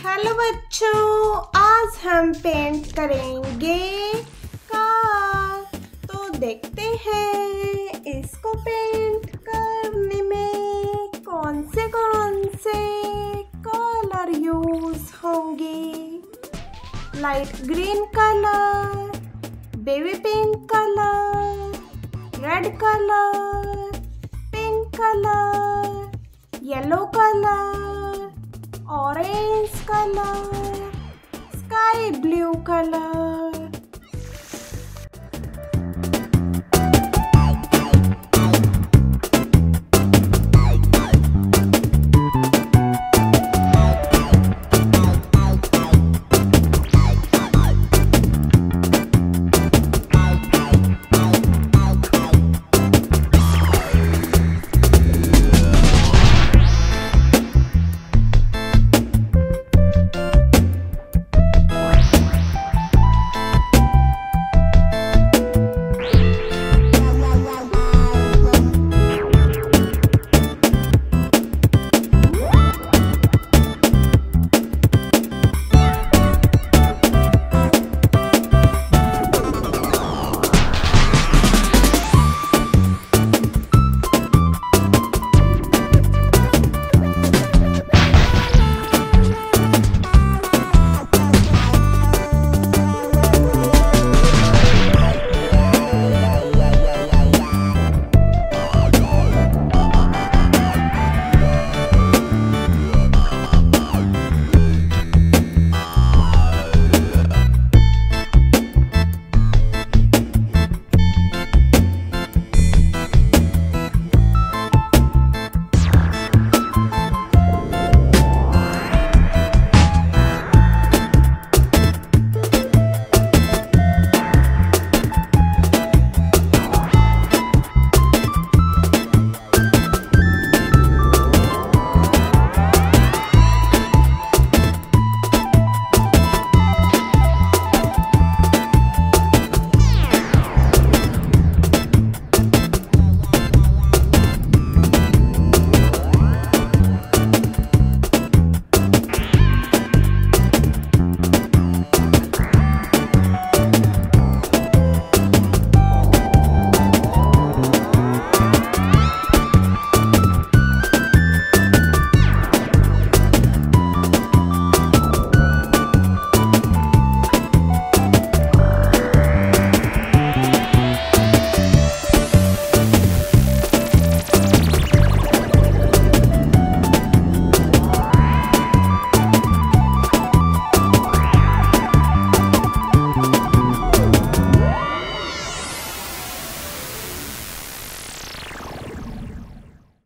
Hello बच्चों, आज हम पेंट करेंगे कार। तो देखते हैं इसको पेंट करने में कौन से कलर यूज होंगे। Light green colour, baby pink colour, red colour, pink colour, yellow colour, orange colour, sky blue colour.